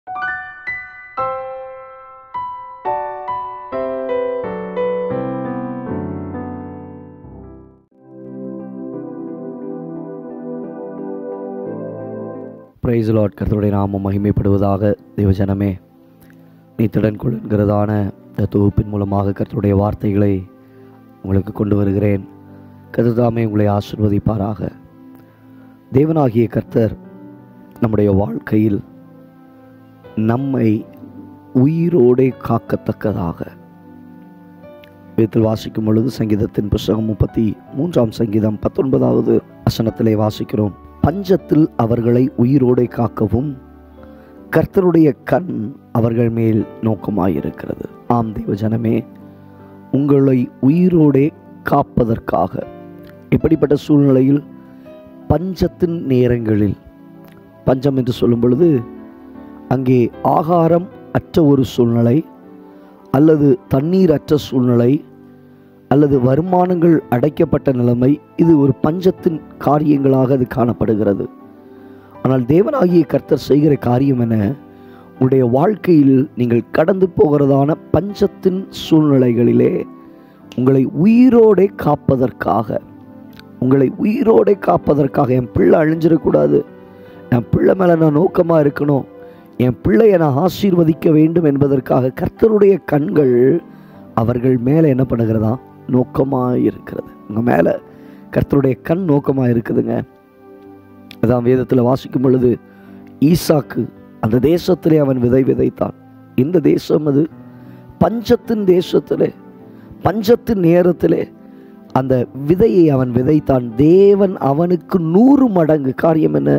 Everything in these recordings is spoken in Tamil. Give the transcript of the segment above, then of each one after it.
Price Lord. கர்த்தருடைய நாமம் மகிமைப்படுவதாக. தேவஜனமே, நீத்திடன் கொள்கிறதான இந்த தொகுப்பின் மூலமாக கர்த்தருடைய வார்த்தைகளை உங்களுக்கு கொண்டு வருகிறேன். கர்த்தர் உங்களை ஆசீர்வதிப்பாராக. தேவனாகிய கர்த்தர் நம்முடைய வாழ்க்கையில் நம்மை உயிரோடே காக்கத்தக்கதாக வேதத்தில் வாசிக்கும் பொழுது சங்கீதத்தின் புஸ்தகம் 33 சங்கீதம் 19வது வசனத்திலே வாசிக்கிறோம். பஞ்சத்தில் அவர்களை உயிரோடே காக்கவும் கர்த்தருடைய கண் அவர்கள் மேல் நோக்கமாயிருக்கிறது. ஆம் தேவஜனமே, உங்களை உயிரோடே காப்பதற்காக இப்படிப்பட்ட சூழ்நிலையில் பஞ்சத்தின் நேரங்களில், பஞ்சம் என்று சொல்லும் பொழுது அங்கே ஆகாரம் அற்ற ஒரு சூழ்நிலை, அல்லது தண்ணீர் அற்ற சூழ்நிலை, அல்லது வருமானங்கள் அடைக்கப்பட்ட நிலைமை, இது ஒரு பஞ்சத்தின் காரியங்களாக அது காணப்படுகிறது. ஆனால் தேவனாகிய கர்த்தர் செய்கிற காரியம் என, உங்களுடைய வாழ்க்கையில் நீங்கள் கடந்து போகிறதான பஞ்சத்தின் சூழ்நிலைகளிலே உங்களை உயிரோடே காப்பதற்காக, உங்களை உயிரோடே காப்பதற்காக, என் பிள்ளை அழிஞ்சிடக்கூடாது, என் பிள்ளை மேலே நான் நோக்கமாக இருக்கணும், என் பிள்ளையை நான் ஆசீர்வதிக்க வேண்டும் என்பதற்காக கர்த்தருடைய கண்கள் அவர்கள் மேலே என்ன பண்ணுகிறதா? நோக்கமாக இருக்கிறது. உங்கள் மேலே கர்த்தருடைய கண் நோக்கமாக இருக்குதுங்க. அதான் வேதத்தில் வாசிக்கும் பொழுது ஈசாக்கு அந்த தேசத்திலே அவன் விதை விதைத்தான். இந்த தேசம் அது பஞ்சத்தின் தேசத்திலே, பஞ்சத்தின் நேரத்திலே அந்த விதையை அவன் விதைத்தான். தேவன் அவனுக்கு 100 மடங்கு காரியம் என்ன?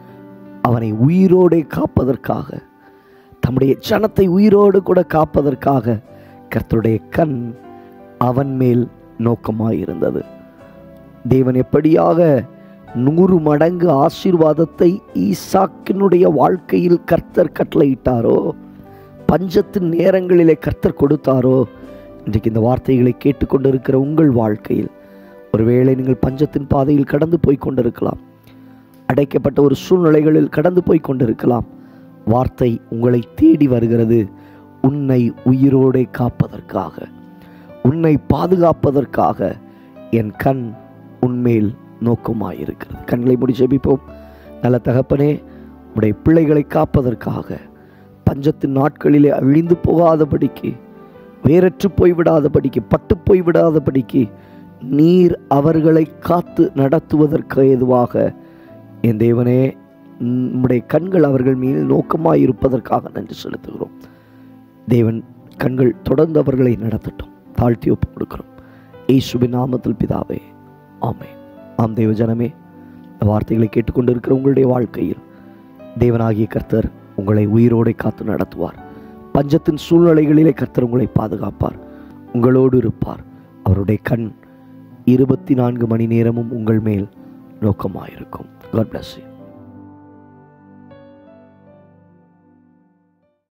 அவனை உயிரோடே காப்பதற்காக, தம்முடைய ஜனத்தை உயிரோடு கூட காப்பதற்காக கர்த்தருடைய கண் அவன் மேல் நோக்கமாயிருந்தது. தேவன் எப்படியாக 100 மடங்கு ஆசீர்வாதத்தை ஈசாக்கினுடைய வாழ்க்கையில் கர்த்தர் கட்டளையிட்டாரோ, பஞ்சத்தின் நேரங்களிலே கர்த்தர் கொடுத்தாரோ, இன்றைக்கு இந்த வார்த்தைகளை கேட்டுக்கொண்டிருக்கிற உங்கள் வாழ்க்கையில் ஒருவேளை நீங்கள் பஞ்சத்தின் பாதையில் கடந்து போய் கொண்டிருக்கலாம், அடைக்கப்பட்ட ஒரு சூழ்நிலைகளில் கடந்து போய் கொண்டிருக்கலாம். வார்த்தை உங்களை தேடி வருகிறது. உன்னை உயிரோடே காப்பதற்காக, உன்னை பாதுகாப்பதற்காக என் கண் உன்மேல் நோக்கமாயிருக்கிறது. கண்களை மூடி ஜெபிப்போம். நல்ல தகப்பனே, உடைய பிள்ளைகளை காப்பதற்காக, பஞ்சத்தின் நாட்களிலே அழிந்து போகாதபடிக்கு, வேறற்று போய்விடாதபடிக்கு, பட்டு போய்விடாதபடிக்கு நீர் அவர்களை காத்து நடத்துவதற்கு ஏதுவாக என் தேவனே, நம்முடைய கண்கள் அவர்கள் மேல் நோக்கமாயிருப்பதற்காக நன்றி செலுத்துகிறோம். தேவன் கண்கள் தொடர்ந்து அவர்களை நடத்தட்டும். தாழ்த்தி ஒப்பு கொடுக்கிறோம் இயேசுவின் நாமத்தில் பிதாவே, ஆமென். ஆம் தேவஜனமே, இந்த வார்த்தைகளை கேட்டுக்கொண்டிருக்கிற உங்களுடைய வாழ்க்கையில் தேவனாகிய கர்த்தர் உங்களை உயிரோடு காத்து நடத்துவார். பஞ்சத்தின் சூழ்நிலைகளிலே கர்த்தர் உங்களை பாதுகாப்பார், உங்களோடு இருப்பார். அவருடைய கண் 24 மணி நேரமும் உங்கள் மேல் நோக்கமாயிருக்கும். God bless you.